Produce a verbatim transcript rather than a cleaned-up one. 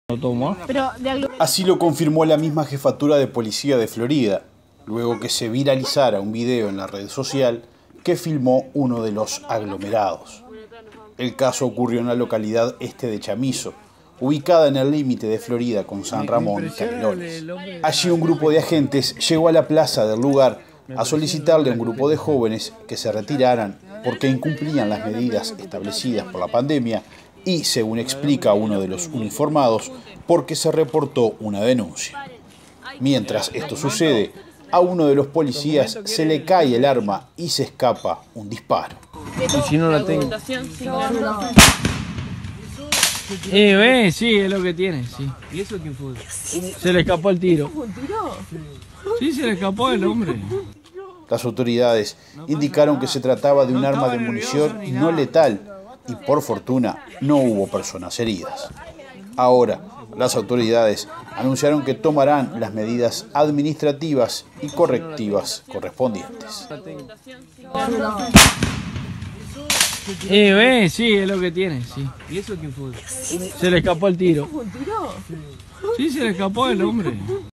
Así lo confirmó la misma jefatura de policía de Florida, luego que se viralizara un video en la red social que filmó uno de los aglomerados. El caso ocurrió en la localidad este de Chamizo, ubicada en el límite de Florida con San Ramón y Canelones. Allí un grupo de agentes llegó a la plaza del lugar a solicitarle a un grupo de jóvenes que se retiraran porque incumplían las medidas establecidas por la pandemia y, según explica uno de los uniformados, porque se reportó una denuncia. Mientras esto sucede, a uno de los policías se le cae el arma y se escapa un disparo. Y si no la tengo. Eh, ve, sí, es lo que tiene, sí. ¿Y eso quién fue? Se le escapó el tiro. Sí, se le escapó el hombre. Las autoridades indicaron que se trataba de un arma de munición no letal y, por fortuna, no hubo personas heridas. Ahora, las autoridades anunciaron que tomarán las medidas administrativas y correctivas correspondientes. Eh, ve, sí, es lo que tiene, sí. ¿Y eso quién fue? Se le escapó el tiro. Sí, se le escapó el hombre.